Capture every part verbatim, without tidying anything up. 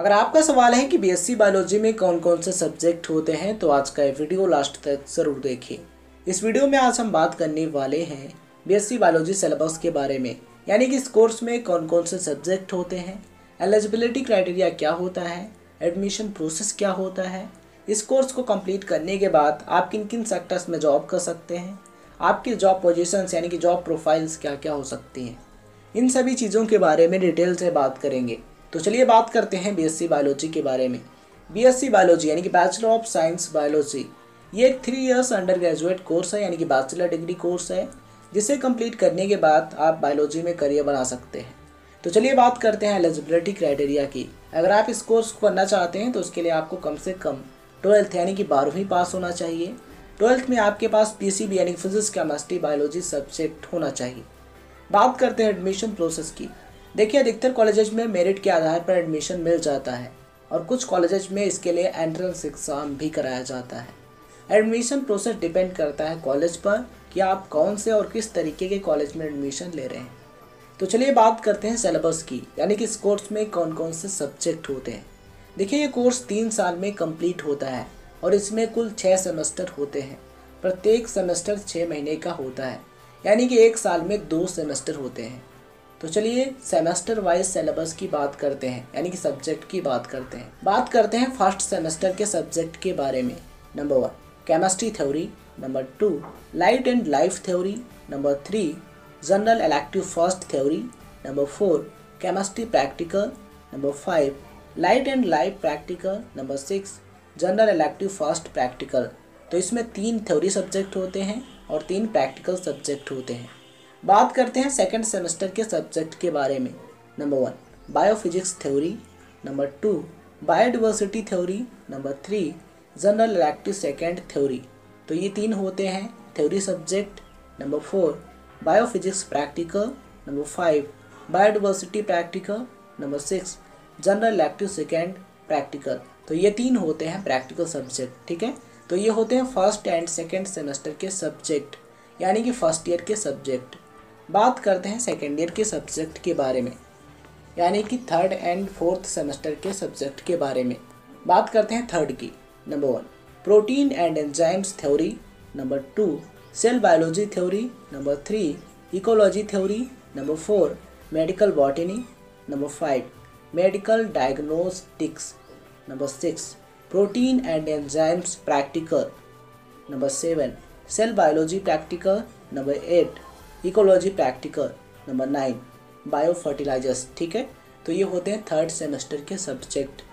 अगर आपका सवाल है कि बीएससी बायोलॉजी में कौन कौन से सब्जेक्ट होते हैं तो आज का ये वीडियो लास्ट तक ज़रूर देखिए। इस वीडियो में आज हम बात करने वाले हैं बीएससी बायोलॉजी सिलेबस के बारे में, यानी कि इस कोर्स में कौन कौन से सब्जेक्ट होते हैं, एलिजिबिलिटी क्राइटेरिया क्या होता है, एडमिशन प्रोसेस क्या होता है, इस कोर्स को कंप्लीट करने के बाद आप किन किन सेक्टर्स में जॉब कर सकते हैं, आपकी जॉब पोजीशंस यानी कि जॉब प्रोफाइल्स क्या क्या हो सकती हैं। इन सभी चीज़ों के बारे में डिटेल से बात करेंगे। तो चलिए बात करते हैं बीएससी बायोलॉजी के बारे में। बीएससी बायोलॉजी यानी कि बैचलर ऑफ साइंस बायोलॉजी, ये एक three years undergraduate course है, यानी कि बैचलर डिग्री कोर्स है, जिसे कंप्लीट करने के बाद आप बायोलॉजी में करियर बना सकते हैं। तो चलिए बात करते हैं एलिजिबिलिटी क्राइटेरिया की। अगर आप इस कोर्स को करना चाहते हैं तो उसके लिए आपको कम से कम ट्वेल्थ यानी कि बारहवीं पास होना चाहिए। ट्वेल्थ में आपके पास पीसीबी यानी फिजिक्स केमिस्ट्री बायोलॉजी सब्जेक्ट होना चाहिए। बात करते हैं एडमिशन प्रोसेस की। देखिए, अधिकतर कॉलेजेज में मेरिट के आधार पर एडमिशन मिल जाता है और कुछ कॉलेजेज में इसके लिए एंट्रेंस एग्ज़ाम भी कराया जाता है। एडमिशन प्रोसेस डिपेंड करता है कॉलेज पर कि आप कौन से और किस तरीके के कॉलेज में एडमिशन ले रहे हैं। तो चलिए बात करते हैं सिलेबस की, यानी कि इस कोर्स में कौन कौन से सब्जेक्ट होते हैं। देखिए, ये कोर्स तीन साल में कंप्लीट होता है और इसमें कुल छः सेमेस्टर होते हैं। प्रत्येक सेमेस्टर छः महीने का होता है, यानी कि एक साल में दो सेमेस्टर होते हैं। तो चलिए सेमेस्टर वाइज सिलेबस की बात करते हैं, यानी कि सब्जेक्ट की बात करते हैं। बात करते हैं फर्स्ट सेमेस्टर के सब्जेक्ट के बारे में। Number one chemistry theory, number two light and life theory, number three general elective first theory, number four chemistry practical, number five light and life practical, number six general elective first practical. तो इसमें तीन theory subject होते हैं और तीन practical subject होते हैं। बात करते हैं सेकंड सेमेस्टर के सब्जेक्ट के बारे में। Number one biophysics theory, number two biodiversity theory, number three general elective second theory. तो ये तीन होते हैं theory subject. Number four biophysics practical, number five biodiversity practical, number six general elective second practical. तो ये तीन होते हैं प्रैक्टिकल सब्जेक्ट। ठीक है, तो ये होते हैं फर्स्ट एंड सेकेंड सेमेस्टर के सब्जेक्ट, यानी कि फर्स्ट ईयर के सब्जेक्ट। बात करते हैं सेकेंड ईयर के सब्जेक्ट के बारे में, यानी कि थर्ड एंड फोर्थ सेमेस्टर के सब्जेक्ट के बारे में। बात करते हैं थर्ड की। Number one protein and enzymes theory, number two cell biology theory, number three ecology theory, number four medical botany, number five medical diagnostics, number six protein and enzymes practical, number seven cell biology practical, number eight ecology practical, number nine bio fertilisers. ठीक है, तो ये होते हैं third semester के subject.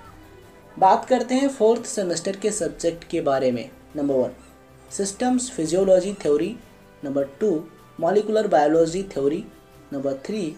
बात करते हैं फोर्थ सेमेस्टर के सब्जेक्ट के बारे में। Number one systems physiology theory, number two molecular biology theory, number three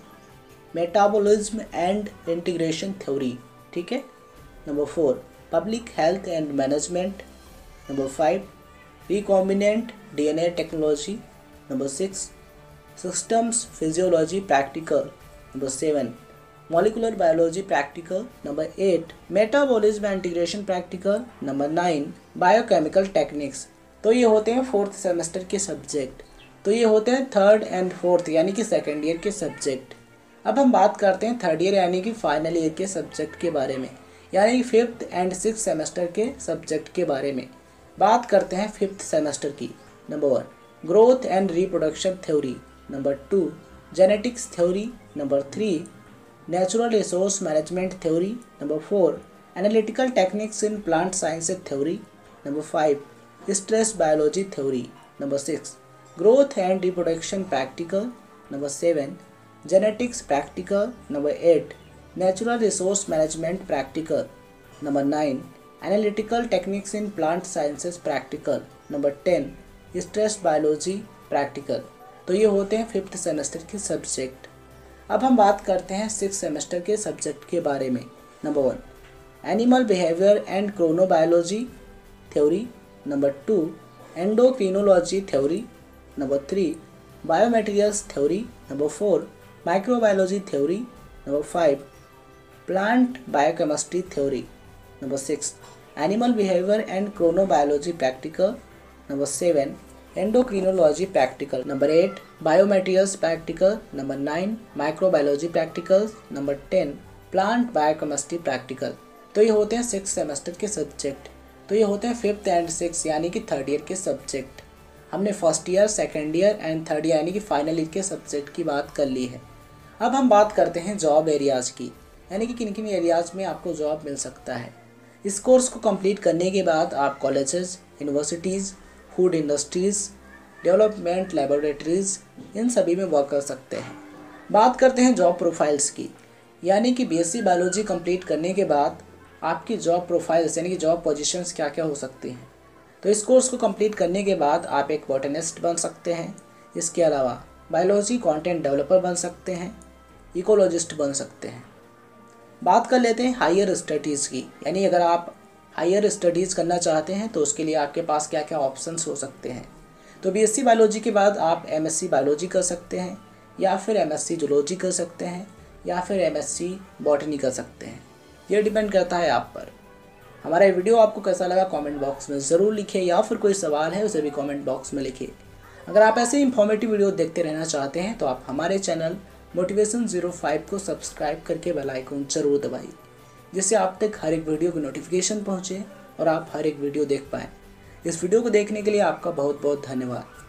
metabolism and integration theory. ठीक है, number four public health and management, number five recombinant DNA technology, number six systems physiology practical, number seven molecular biology practical, number eight metabolism and integration practical, number nine biochemical techniques. तो ये होते हैं fourth semester के subject. तो ये होते हैं third and fourth यानी कि सेकेंड ईयर के सब्जेक्ट। अब हम बात करते हैं थर्ड ईयर यानी कि फाइनल ईयर के सब्जेक्ट के बारे में, यानी कि फिफ्थ एंड सिक्स सेमेस्टर के सब्जेक्ट के बारे में। बात करते हैं फिफ्थ सेमेस्टर की। Number one growth and reproduction theory, number two genetics theory, number three natural resource management theory, number four analytical techniques in plant science theory, number five stress biology theory, number six growth and reproduction practical, number seven genetics practical, number eight natural resource management practical, number nine analytical techniques in plant sciences practical, number ten stress biology practical. तो ये होते हैं fifth semester के subject. अब हम बात करते हैं सिक्स सेमेस्टर के सब्जेक्ट के बारे में। Number one animal behaviour and chronobiology theory, number two endocrinology theory, number three biomaterials theory, number four microbiology theory, number five plant biochemistry theory, number six animal behaviour and chronobiology practical, number seven endocrinology practical, number eight biomaterials practical, number nine microbiology practical, number ten plant biochemistry practical. तो ये होते हैं six semester के subject. तो ये होते हैं fifth and six यानी कि थर्ड ईयर के सब्जेक्ट। हमने first year, second year and third year यानी कि फाइनल ईयर के सब्जेक्ट की बात कर ली है। अब हम बात करते हैं जॉब एरियाज़ की, यानी कि किन किन एरियाज़ में आपको जॉब मिल सकता है। इस कोर्स को कंप्लीट करने के बाद आप colleges, universities, food industries, development laboratories, इन सभी में वर्क कर सकते हैं। बात करते हैं जॉब प्रोफाइल्स की, यानी कि बीएससी बायोलॉजी कंप्लीट करने के बाद आपकी जॉब प्रोफाइल्स यानी कि जॉब पोजीशंस क्या क्या हो सकती हैं। तो इस कोर्स को कंप्लीट करने के बाद आप एक बॉटनिस्ट बन सकते हैं। इसके अलावा बायोलॉजी कंटेंट डेवलपर बन सकते हैं, इकोलॉजिस्ट बन सकते हैं। बात कर लेते हैं हायर स्टडीज़ की, यानी अगर आप हायर स्टडीज़ करना चाहते हैं तो उसके लिए आपके पास क्या क्या ऑप्शंस हो सकते हैं। तो बीएससी बायोलॉजी के बाद आप एमएससी बायोलॉजी कर सकते हैं, या फिर एमएससी जूलॉजी कर सकते हैं, या फिर एमएससी बॉटनी कर सकते हैं। ये डिपेंड करता है आप पर। हमारा ये वीडियो आपको कैसा लगा कमेंट बॉक्स में ज़रूर लिखिए, या फिर कोई सवाल है उसे भी कमेंट बॉक्स में लिखिए। अगर आप ऐसे इंफॉर्मेटिव वीडियो देखते रहना चाहते हैं तो आप हमारे चैनल मोटिवेशन ज़ीरो फाइव को सब्सक्राइब करके बेल आइकन जरूर दबाइए, जिससे आप तक हर एक वीडियो की नोटिफिकेशन पहुंचे और आप हर एक वीडियो देख पाएँ। इस वीडियो को देखने के लिए आपका बहुत बहुत धन्यवाद।